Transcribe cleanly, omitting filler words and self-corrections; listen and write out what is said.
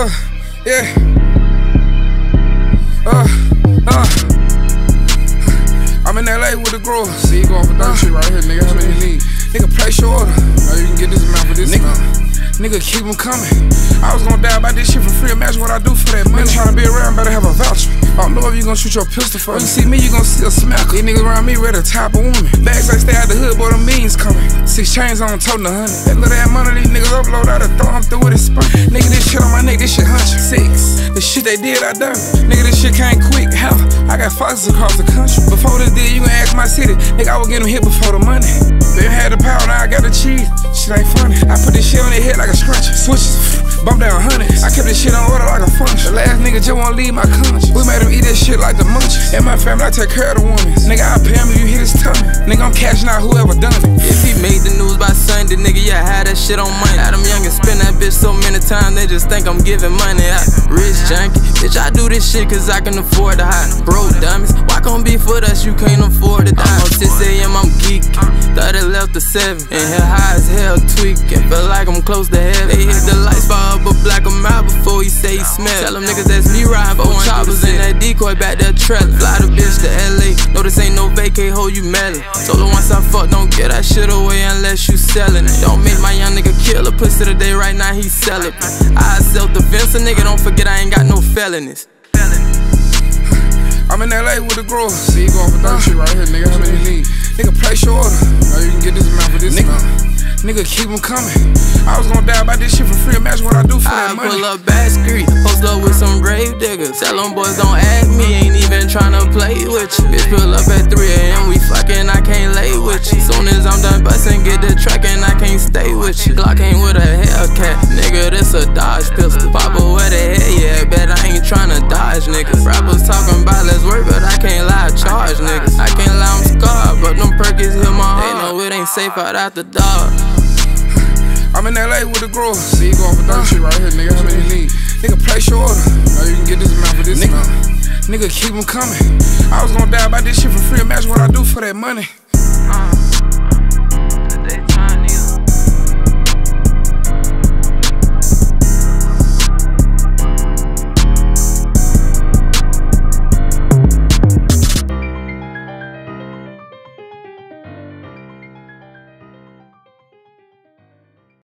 Yeah. I'm in LA with the growers. See, you going for that shit right here, nigga. How many you need? Nigga, place your order. Now you can get this amount for this amount. Nigga, keep them coming. I was gonna die about this shit for free. Imagine what I do for that money. Tryna be around, better have a voucher. I don't know if you gon' shoot your pistol for me. When you see me, you gon' see a smacker. These niggas around me ready to top a woman. Bags like stay out the hood, boy, them means coming. 6 chains on, toting 100. That little ass money, these niggas upload out of throw, I'm through with it spun. Nigga, this shit on my neck, this shit 100. 6. The shit they did, I done. Nigga, this shit came quick, hell. I got foxes across the country. Before this deal, you gon' ask my city. Nigga, I was getting hit before the money. They had the power, now I got the cheese. Shit ain't funny. I put this shit on their head like a scrunchie. Switches, bump down hundreds. I kept this shit on order like a function. The last nigga just wanna leave my conscience. We made him eat this shit like the munchies. In my family, I take care of the women. Nigga, I pay him if you hit his tummy. Nigga, I'm cashing out whoever done it. If he made the news by Sunday, nigga, yeah, I had that shit on money. Had them youngins spend that bitch so many times, they just think I'm giving money out. Rich junkie, bitch, I do this shit cause I can afford to hide. Broke dummies, why can't be for us, you can't afford to die. I'm on 6 AM, I'm geeking. Thought it left the 7. In here high as hell, tweaking. Feel like I'm close to heaven. They hit the lights bar up, but black him out before he say he smell. Tell them niggas that's me riding 4 choppers in that decoy back there trailing. Fly the bitch to LA, no this ain't no vacay, ho, you melon. Told her once I fuck, don't get that shit away unless you selling it. Don't make my young nigga kill a pussy today, right now he celibate. I self-defense, a nigga, don't forget I ain't got no felonies. I'm in LA with the growers. See, you going for that shit right here, nigga. How many you need? Nigga, place your order. Now you can get this amount for this amount. Nigga, keep them coming. I was gonna die about this shit for free. Imagine what I do for that money. I pull up Back Street, post up with some brave diggers. Tell them boys don't add me, ain't even tryna play with you. Bitch, pull up at 3 AM, we fucking, I can't lay with you. Soon as I'm done bustin', get the track and I can't stay with you. Glock ain't with a Hellcat, nigga, this a Dodge pistol. Papa, where the hell you at? Bet I ain't tryna dodge, niggas. Rappers talking about let's work, but I can't lie, charge, niggas. I can't lie, I'm scarred, but them perkins hit my heart. They know it ain't safe out the dog. I'm in LA with the growers. See, you going for that shit right here, nigga. How many you need? Nigga, place your order. Now you can get this amount for this amount. Nigga, keep them coming. I was gonna die about this shit for free. Imagine what I do for that money.